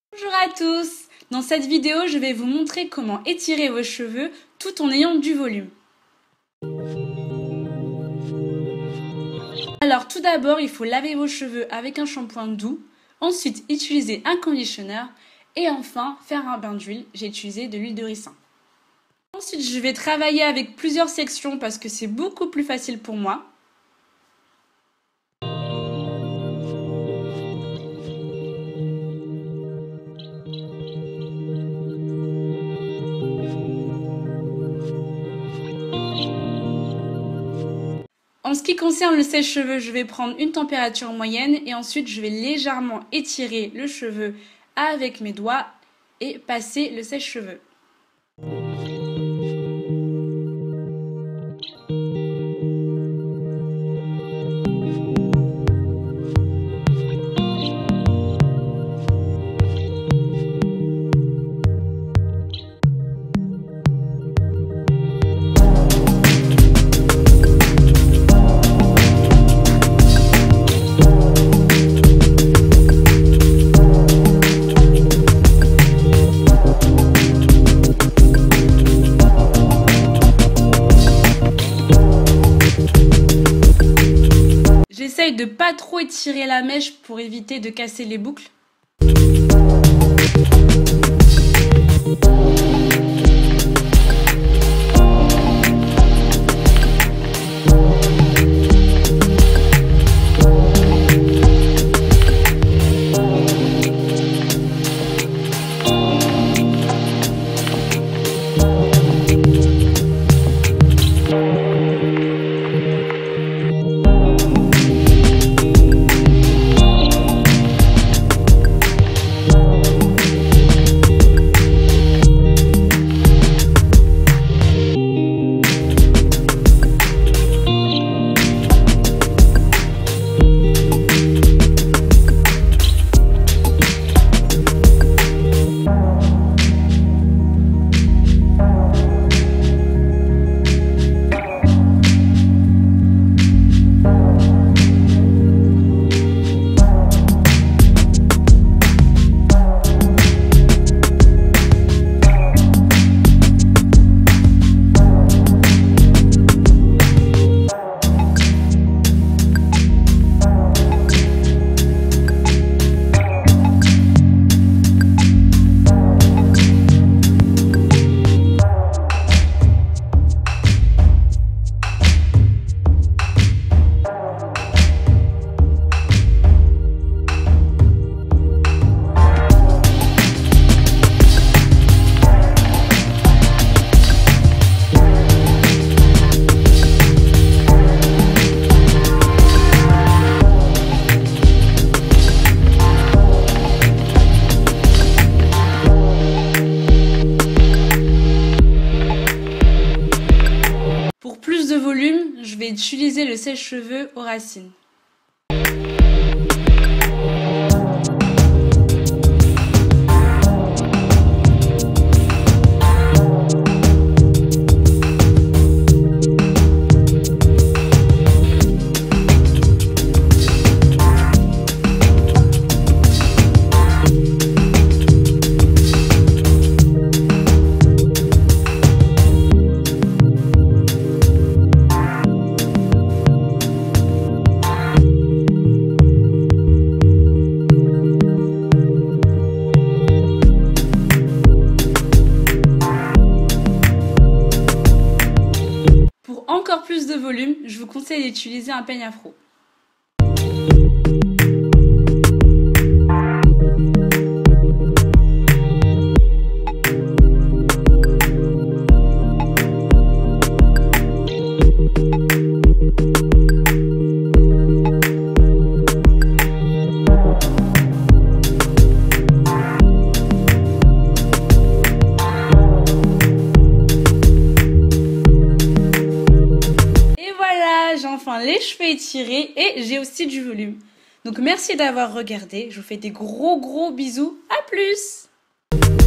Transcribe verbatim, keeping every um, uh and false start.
Bonjour à tous! Dans cette vidéo, je vais vous montrer comment étirer vos cheveux tout en ayant du volume. Alors tout d'abord, il faut laver vos cheveux avec un shampoing doux, ensuite utiliser un conditionneur et enfin faire un bain d'huile. J'ai utilisé de l'huile de ricin. Ensuite, je vais travailler avec plusieurs sections parce que c'est beaucoup plus facile pour moi. En ce qui concerne le sèche-cheveux, je vais prendre une température moyenne et ensuite je vais légèrement étirer le cheveu avec mes doigts et passer le sèche-cheveux. J'essaye de pas trop étirer la mèche pour éviter de casser les boucles. Pour plus de volume, je vais utiliser le sèche-cheveux aux racines. Encore plus de volume, je vous conseille d'utiliser un peigne afro. J'ai enfin les cheveux étirés et j'ai aussi du volume. Donc merci d'avoir regardé, je vous fais des gros gros bisous, à plus!